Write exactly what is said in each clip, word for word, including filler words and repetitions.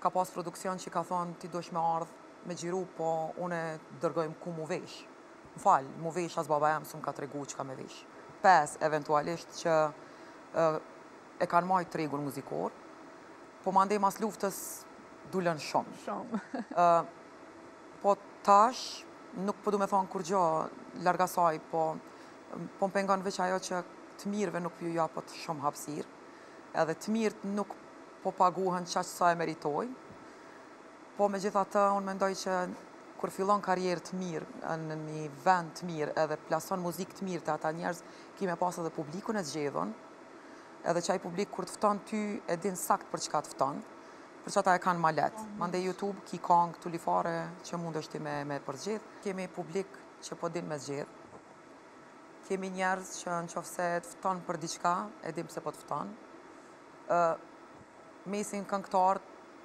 ka pas produksion që ka thonë ti dosh me ardhë me gjiru, po une dërgojmë ku mu vesh. Më falë, mu vesh as baba jam së më ka tregu që ka me vesh. Pes, eventualisht, që uh, e kanë majtë tregun muzikor, po ma ndej mas luftës dullën shumë. Shumë. uh, po tash, nuk po du me thonë kur gjo larga saj, po, po më pengon veç ajo që të mirëve nuk ju japët shumë hapsir, edhe të mirët nuk po paguhen qaq sa e meritoj, po me gjitha të unë mendoj që kur fillon karrierë të mirë në një vend të mirë edhe plason muzikë të mirë të ata njerëz, kime pas edhe publikun e zgjedhën, edhe qaj publik kur të fton ty e din sakt për çka të fton, për që ata e kanë ma letë. Mande YouTube, ki kongë të lifare që mund është ti me, me përgjith. Kemi publik që po din me zgjedh. Kemi njerëz që në qofë se të fton për diçka, e dim se po të fton. Uh, mesin këngëtar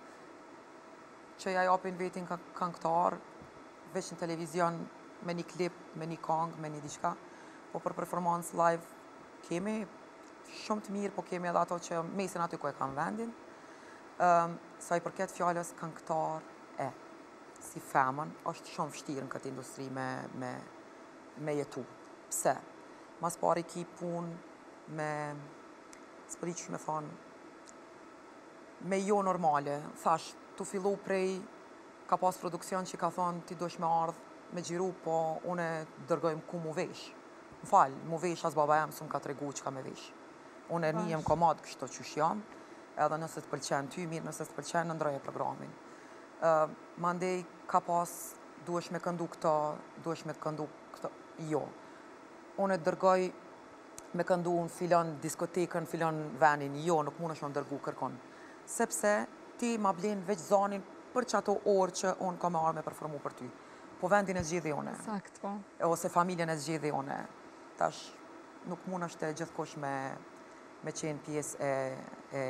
që ja japin vetin këngëtar, veç në televizion me një klip, me një kongë, me një diçka, po për performance live kemi shumë të mirë, po kemi edhe ato që mesin aty ku e kanë vendin. Um, sa i përket fjallës këngëtar e, si femën, është shumë vështirë në këtë industri me, me, me jetu. Pse? Mas pari ki pun me, s'po di që me thonë, me jo normale. Thash, tu fillu prej, ka pas produksion që ka thonë ti dosh me ardhë me gjiru, po une dërgojmë ku mu vesh. Më falë, mu vesh as baba jam së më ka tregu që ka me vesh. Une një jem komad kështu qysh jam, edhe nëse të pëlqen ty mirë, nëse të pëlqen në ndroje programin. Uh, Mandej ka pas, duesh me këndu këto, duesh me të këndu këto, jo. Unë e dërgoj me këndu në filon diskotekën, filon venin, jo, nuk mund është më dërgu kërkon. Sepse ti ma blen veç zonin për që ato orë që unë ka me arë me performu për ty. Po vendin e zgjidhi une. Sakt, po. Ose familjen e zgjidhi une. Tash, nuk mund është e gjithkosh me, me qenë pjesë e, e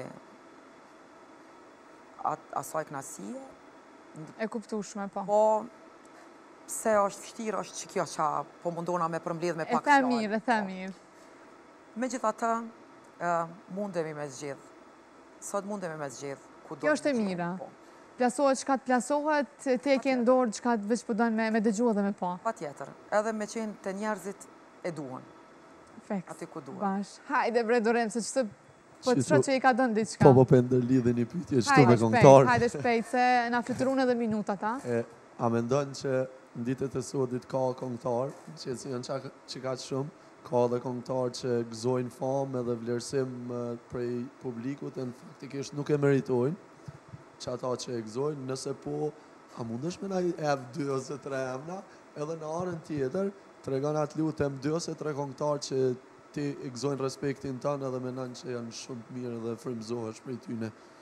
At, asaj knasie. E kuptueshme, po. Po, pse është vështirë, është që kjo qa po mundona me përmbledh me pak shaj. E the mirë, e the mirë. Me gjitha të, uh, mundemi me zgjedh. Sot mundemi me zgjedh. Kjo është e mira. Po. Plasohet qka të plasohet, te e ke ndorë qka të veç përdojnë me, me dëgjua dhe me pa. Pa tjetër. Edhe me qenë të njerëzit e duhen. Feks. Ati ku duhen. Bash. Hajde bre Dorem, se qëtë po të shro që i ka dënë diqka. Po po për ndërlidhe një pytje qëtu me këngëtarë. Hajde shpejt, se na fluturun edhe minuta ta. E, a me ndonë që në ditët e sotit ka këngëtarë, që janë qa, që ka që shumë, ka dhe këngëtarë që gëzojnë famë edhe vlerësim prej publikut, e në faktikisht nuk e meritojnë, që ata që e gëzojnë, nëse po, a mundesh me na evë dy ose tre emna, edhe në arën tjetër, të regon atë lutem dy ose tre këngëtarë që ti i gëzojnë respektin tanë edhe menan që janë shumë të mirë dhe frymëzohesh prej tyne.